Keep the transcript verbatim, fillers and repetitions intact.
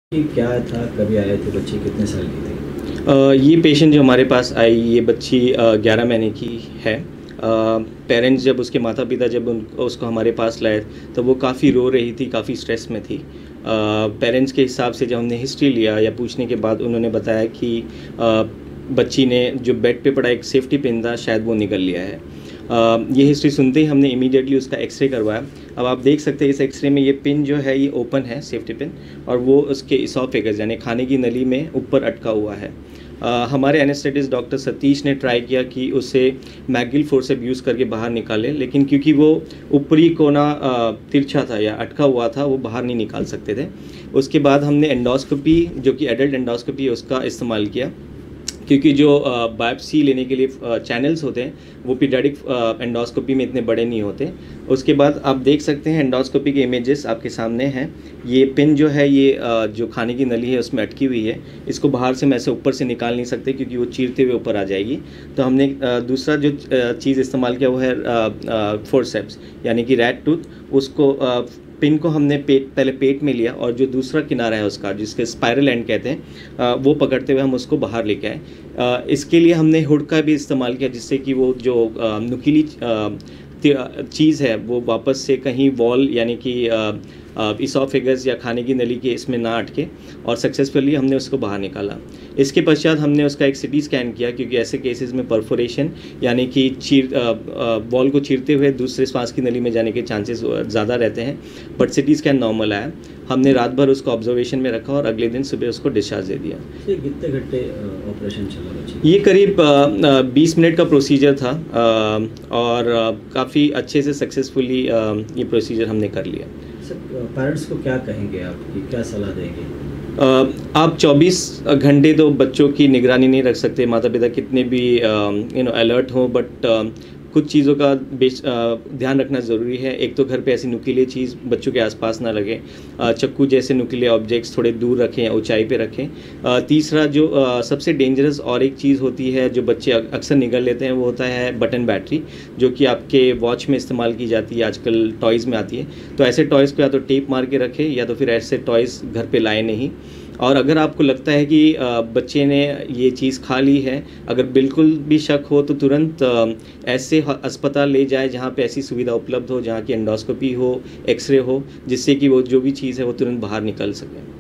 कि क्या था, कभी आए थे, बच्ची कितने साल की थी? अ, ये पेशेंट जो हमारे पास आई, ये बच्ची ग्यारह महीने की है। पेरेंट्स जब उसके माता पिता जब उन उसको हमारे पास लाए तो वो काफ़ी रो रही थी, काफ़ी स्ट्रेस में थी। पेरेंट्स के हिसाब से जब हमने हिस्ट्री लिया या पूछने के बाद उन्होंने बताया कि अ, बच्ची ने जो बेड पे पड़ा एक सेफ्टी पिन था, शायद वो निकल लिया है। अ, ये हिस्ट्री सुनते ही हमने इमीडिएटली उसका एक्सरे करवाया। अब आप देख सकते हैं इस एक्सरे में ये पिन जो है ये ओपन है, सेफ्टी पिन, और वो उसके इसोफेगस यानी खाने की नली में ऊपर अटका हुआ है। Uh, हमारे एनेस्थेटिस्ट डॉक्टर सतीश ने ट्राई किया कि उसे मैगिल फोर्सेप यूज़ करके बाहर निकाले, लेकिन क्योंकि वो ऊपरी कोना uh, तिरछा था या अटका हुआ था, वो बाहर नहीं निकाल सकते थे। उसके बाद हमने एंडोस्कोपी, जो कि एडल्ट एंडोस्कोपी है, उसका इस्तेमाल किया, क्योंकि जो बायोप्सी लेने के लिए चैनल्स होते हैं वो पीडियाट्रिक एंडोस्कोपी में इतने बड़े नहीं होते। उसके बाद आप देख सकते हैं एंडोस्कोपी के इमेजेस आपके सामने हैं। ये पिन जो है ये uh, जो खाने की नली है उसमें अटकी हुई है। इसको बाहर से मैं ऐसे ऊपर से निकाल नहीं सकते क्योंकि वो चीरते हुए ऊपर आ जाएगी। तो हमने uh, दूसरा जो चीज़ इस्तेमाल किया वो है फोर्सेप्स यानी कि रैट टूथ। उसको uh, पिन को हमने पेट पहले पेट में लिया और जो दूसरा किनारा है उसका, जिसके स्पाइरल एंड कहते हैं, वो पकड़ते हुए हम उसको बाहर लेके आए। इसके लिए हमने हुड का भी इस्तेमाल किया, जिससे कि वो जो नुकीली चीज़ है वो वापस से कहीं वॉल यानी कि इसोफेगस या खाने की नली के इसमें ना अटके, और सक्सेसफुली हमने उसको बाहर निकाला। इसके पश्चात हमने उसका एक सिटी स्कैन किया, क्योंकि ऐसे केसेस में परफोरेशन यानी कि चीर वॉल को चीरते हुए दूसरे सांस की नली में जाने के चांसेस ज़्यादा रहते हैं, बट सिटी स्कैन नॉर्मल आया। हमने रात भर उसको ऑब्जर्वेशन में रखा और अगले दिन सुबह उसको डिस्चार्ज दे दिया। ये कितने घंटे ऑपरेशन चला बच्ची? ये करीब बीस मिनट का प्रोसीजर था आ, और काफ़ी अच्छे से सक्सेसफुली ये प्रोसीजर हमने कर लिया। पेरेंट्स को क्या कहेंगे आप, कि क्या सलाह देंगे? uh, आप चौबीस घंटे तो बच्चों की निगरानी नहीं रख सकते, माता पिता कितने भी यू नो अलर्ट हो, बट uh, कुछ चीज़ों का बेच ध्यान रखना ज़रूरी है। एक तो घर पे ऐसी नुकीली चीज़ बच्चों के आसपास ना लगे, चक्कू जैसे नुकीले ऑब्जेक्ट्स थोड़े दूर रखें या ऊंचाई पे रखें। तीसरा जो सबसे डेंजरस और एक चीज़ होती है जो बच्चे अक्सर निगल लेते हैं, वो होता है बटन बैटरी, जो कि आपके वॉच में इस्तेमाल की जाती है, आजकल टॉयज़ में आती है। तो ऐसे टॉयज़ को या तो टेप मार के रखें या तो फिर ऐसे टॉयज़ घर पर लाए नहीं। और अगर आपको लगता है कि बच्चे ने ये चीज़ खा ली है, अगर बिल्कुल भी शक हो तो तुरंत ऐसे अस्पताल ले जाए जहाँ पे ऐसी सुविधा उपलब्ध हो, जहाँ की एंडोस्कोपी हो, एक्सरे हो, जिससे कि वो जो भी चीज़ है वो तुरंत बाहर निकल सके।